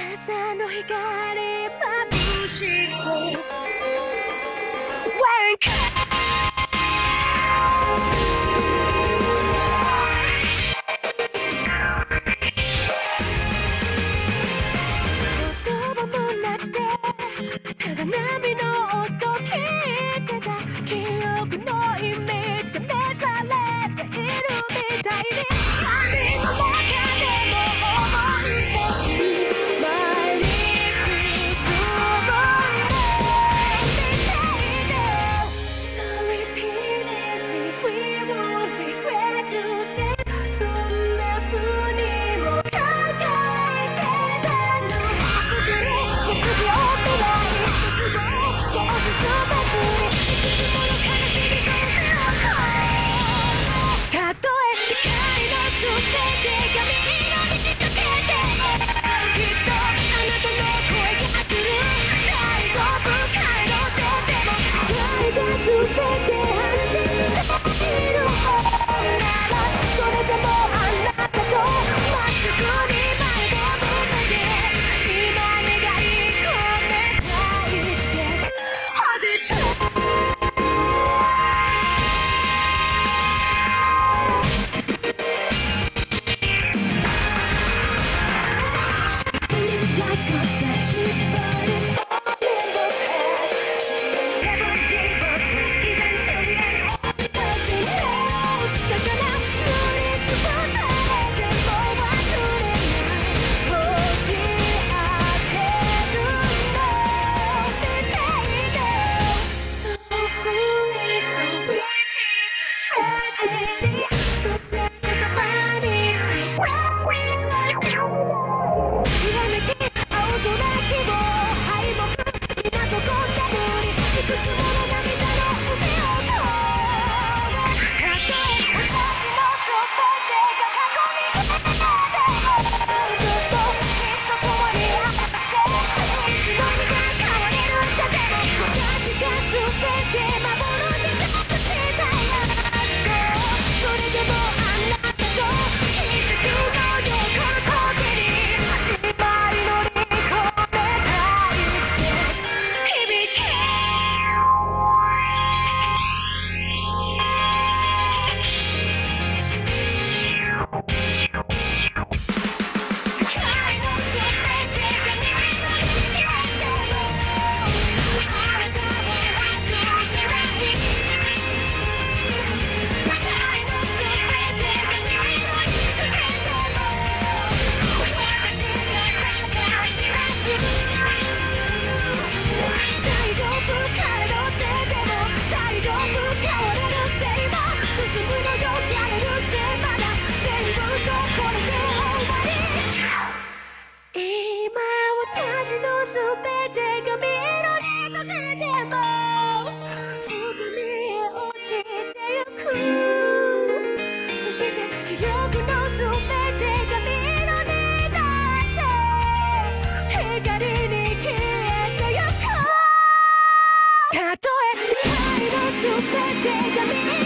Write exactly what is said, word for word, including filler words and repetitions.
朝の光眩しく Wake up言葉もなくてただ波の音聞いてた記憶の意味で目覚れているみたいに何の中でも思い出す前に進むみたいで So repeatedly we won't regret today そんな風にも考えてたの僕にいつ秒未来卒業少しずつ別にいくつもの悲しみがたとえ世界の全てが緑に溶けてもきっとあなたの声が来る大丈夫かいのせても世界が全て反転しているならそれでもあなたとまっすぐに前を向けて今願い込めた一撃 Hold it like a flash, but it's all in the past. She never gave up, even till the end. But she knows だから乗りつぶされても忘れないこじ開けるのみたいで So foolish to repeat the tragedy そんな言葉にするきらめき青空希望敗北皆そこんな無理いくつもの涙の海を通るたとえ私の全てが過去に消えてもずっときっと共にあっていつの日か変われるんだでも私が全て幻だとしたいなそれでもあなたと奇跡のようこの時に今祈り込めた一撃響け世界の全てが緑に消えてもあなたを忘れない世界の全てが緑に消えても私が探します大丈夫かよってでも大丈夫変われるって今進むのよやれるってまだ全部そうこれで終わり今私の全てが緑と出ても深みへ落ちてゆくそして記憶の全てが緑だって光に消えてゆくたとえ世界の全てが緑